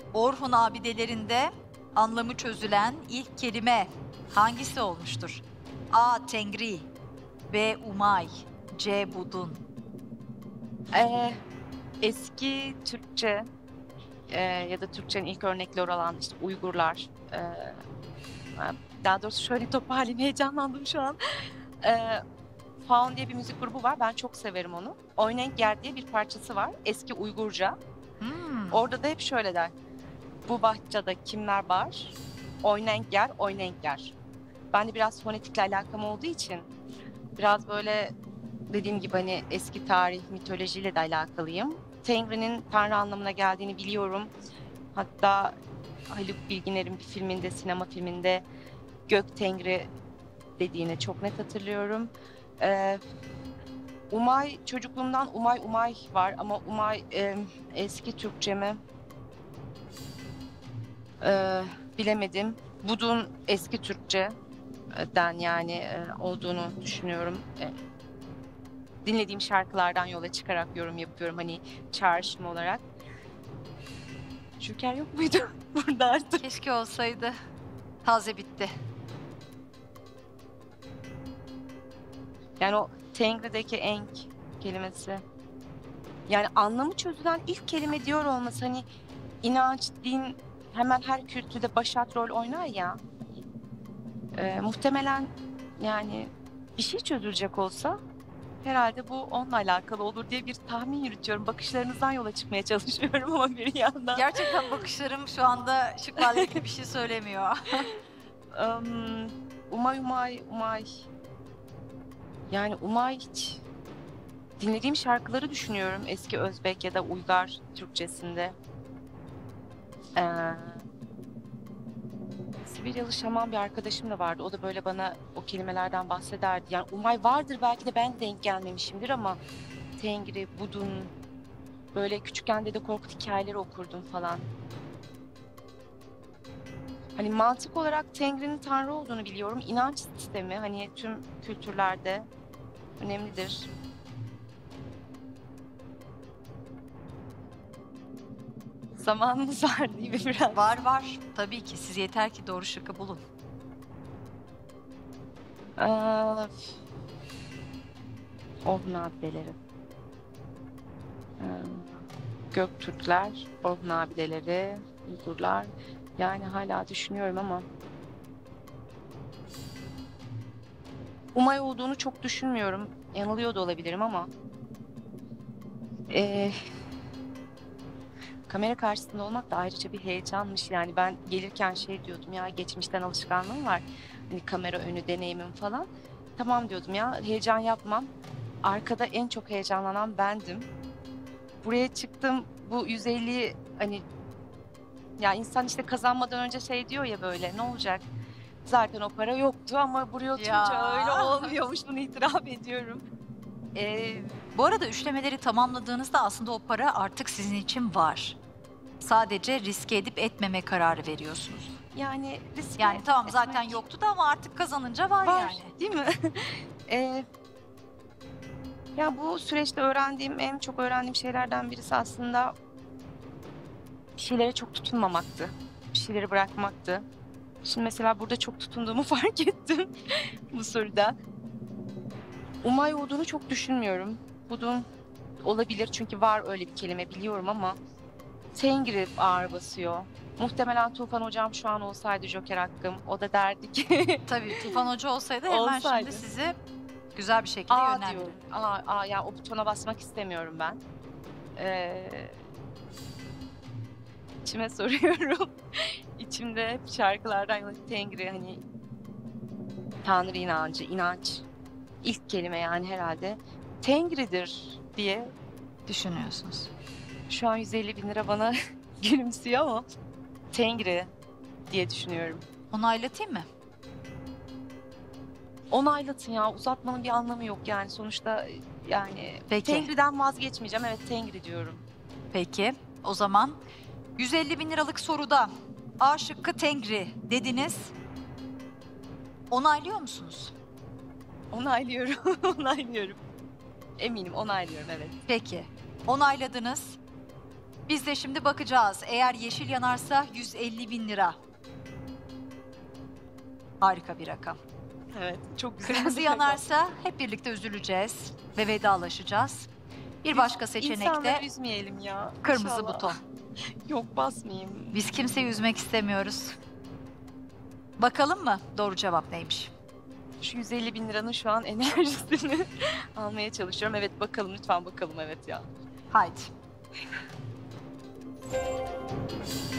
Orhun abidelerinde anlamı çözülen ilk kelime hangisi olmuştur? A. Tengri, B. Umay, C. Budun. Ee, Eski Türkçe ya da Türkçenin ilk örnekleri olan işte Uygurlar. Daha doğrusu şöyle toparlayayım, heyecanlandım şu an. Faun diye bir müzik grubu var. Ben çok severim onu. Oynenger diye bir parçası var. Eski Uygurca. Orada da hep şöyle der. Bu bahçede kimler var? Oynenger, oynenger. Ben de biraz fonetikle alakam olduğu için biraz böyle dediğim gibi hani eski tarih, mitolojiyle de alakalıyım. Tengri'nin tanrı anlamına geldiğini biliyorum. Hatta Haluk Bilginer'in bir filminde, sinema filminde Gök Tengri dediğini çok net hatırlıyorum. Umay, çocukluğumdan Umay Umay var ama Umay eski Türkçe mi? Bilemedim. Budun eski Türkçe'den yani olduğunu düşünüyorum. Dinlediğim şarkılardan yola çıkarak yorum yapıyorum hani çağrışım olarak. Şüker yok muydu burada artık? Keşke olsaydı. Taze bitti. Yani o Tengri'deki enk kelimesi. Yani anlamı çözülen ilk kelime diyor olması hani inanç, din hemen her kültürde başat rol oynar ya. Muhtemelen yani bir şey çözülecek olsa herhalde bu onunla alakalı olur diye bir tahmin yürütüyorum. Bakışlarınızdan yola çıkmaya çalışıyorum ama bir yandan. Gerçekten bakışlarım şu anda şıklarla ilgili bir şey söylemiyor. Umay. Yani Umay hiç dinlediğim şarkıları düşünüyorum eski Özbek ya da Uygar Türkçesinde. Sibiryalı şaman bir arkadaşım da vardı. O da böyle bana o kelimelerden bahsederdi. Yani Umay vardır belki de ben denk gelmemişimdir ama Tengri, Budun, böyle küçükken Dede Korkut hikayeleri okurdum falan. Hani mantık olarak Tengri'nin tanrı olduğunu biliyorum. İnanç sistemi hani tüm kültürlerde önemlidir. Zamanımız var değil mi biraz? Var. Tabii ki. Siz yeter ki doğru şıkkı bulun. Orhun abideleri. Göktürkler, Orhun abideleri, Uygurlar. Yani hala düşünüyorum ama Umay olduğunu çok düşünmüyorum. Yanılıyor da olabilirim ama kamera karşısında olmak da ayrıca bir heyecanmış. Yani ben gelirken şey diyordum ya geçmişten alışkanlığım var. Hani kamera önü deneyimim falan. Tamam diyordum ya heyecan yapmam. Arkada en çok heyecanlanan bendim. Buraya çıktım bu 150 hani ya insan işte kazanmadan önce şey diyor ya böyle ne olacak? Zaten o para yoktu ama buraya oturunca Ya. öyle olmuyormuş bunu itiraf ediyorum. Bu arada üçlemeleri tamamladığınızda aslında o para artık sizin için var. Sadece riske edip etmeme kararı veriyorsunuz. Yani riske Yani tamam zaten etmek yoktu da ama artık kazanınca var yani. değil mi? Ya bu süreçte en çok öğrendiğim şeylerden birisi aslında bir şeylere çok tutunmamaktı. Bir şeyleri bırakmaktı. Şimdi mesela burada çok tutunduğumu fark ettim bu soruda. Umay olduğunu çok düşünmüyorum. Budun olabilir çünkü var öyle bir kelime biliyorum ama Tengri ağır basıyor. Muhtemelen Tufan hocam şu an olsaydı Joker hakkım o da derdi ki Tabii Tufan Hoca olsaydı hemen Olsaydı. şimdi sizi güzel bir şekilde aa yönlendirir. diyorum. Ya o butona basmak istemiyorum ben. İçime soruyorum. İçimde hep şarkılardan yola Tengri hani Tanrı inancı, inanç. İlk kelime yani herhalde Tengri'dir diye Düşünüyorsunuz. şu an 150 bin lira bana gülümsüyor ama Tengri diye düşünüyorum. Onaylatayım mı? Onaylatın ya uzatmanın bir anlamı yok yani sonuçta yani Peki. Tengri'den vazgeçmeyeceğim evet Tengri diyorum. Peki. O zaman 150 bin liralık soruda A şıkkı Tengri dediniz. Onaylıyor musunuz? Onaylıyorum, onaylıyorum. Eminim onaylıyorum evet. Peki. Onayladınız. Biz de şimdi bakacağız. Eğer yeşil yanarsa 150 bin lira. Harika bir rakam. Evet, çok güzel. Kırmızı bir rakam. yanarsa hep birlikte üzüleceğiz ve vedalaşacağız. Bir başka seçenek İnsanları de üzmeyelim ya. kırmızı İnşallah. buton. Yok, basmayayım. Biz kimseyi üzmek istemiyoruz. Bakalım mı doğru cevap neymiş? Şu 150 bin liranın şu an enerjisini almaya çalışıyorum. Evet, bakalım lütfen, bakalım, evet ya. Haydi.